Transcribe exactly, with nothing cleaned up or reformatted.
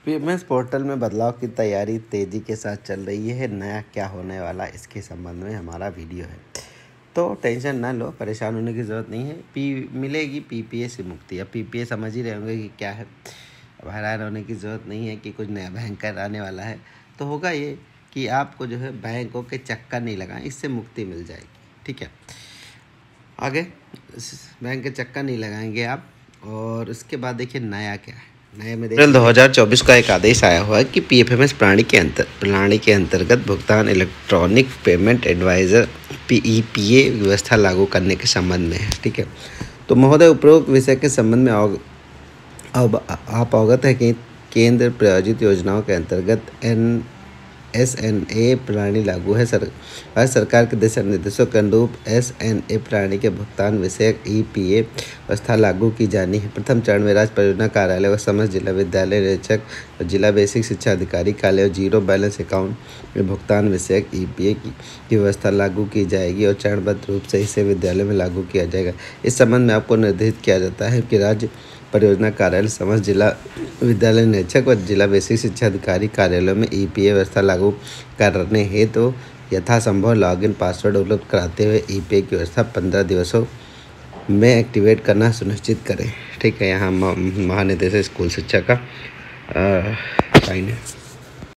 PMS portal में बदलाव की तैयारी तेज़ी के साथ चल रही है। नया क्या होने वाला इसके संबंध में हमारा वीडियो है, तो टेंशन ना लो, परेशान होने की ज़रूरत नहीं है। पी मिलेगी पीपीए से मुक्ति। अब पीपीए समझ ही रहे होंगे कि क्या है। अब हैरान होने की ज़रूरत नहीं है कि कुछ नया भयंकर आने वाला है। तो होगा ये कि आपको जो है बैंकों के चक्कर नहीं लगाएं, इससे मुक्ति मिल जाएगी। ठीक है, आगे बैंक के चक्कर नहीं लगाएंगे आप। और उसके बाद देखिए नया क्या है। नए में देखिए दो हज़ार चौबीस का एक आदेश आया हुआ है कि पीएफएमएस प्रणाली के अंतर प्रणाली के अंतर्गत भुगतान इलेक्ट्रॉनिक पेमेंट एडवाइज़र पीईपीए व्यवस्था लागू करने के संबंध में है। ठीक है, तो महोदय उपरोक्त विषय के संबंध में अव, अब आप अवगत है कि केंद्र प्रायोजित योजनाओं के अंतर्गत एन एस एन ए प्रणाली लागू है। सर राज्य सरकार के दिशा निर्देशों के अनुरूप एस एन ए प्रणाली के भुगतान विषयक ई पी ए व्यवस्था लागू की जानी है। प्रथम चरण में राज्य परियोजना कार्यालय व समस्त जिला विद्यालय निरीक्षक और जिला बेसिक शिक्षा अधिकारी कार्यालय और जीरो बैलेंस अकाउंट में भुगतान विषयक ई पी ए की, की व्यवस्था लागू की जाएगी और चरणबद्ध रूप से इसे विद्यालय में लागू किया जाएगा। इस संबंध में आपको निर्देशित किया जाता है कि राज्य परियोजना कार्यालय समस्त जिला विद्यालय निरीक्षक व जिला बेसिक शिक्षा अधिकारी कार्यालयों में ई पी ए व्यवस्था लागू करने हेतु तो यथासंभव लॉगिन पासवर्ड उपलब्ध कराते हुए ई पी ए की व्यवस्था पंद्रह दिवसों में एक्टिवेट करना सुनिश्चित करें। ठीक है, यहाँ महानिदेशक स्कूल शिक्षा का साइन है।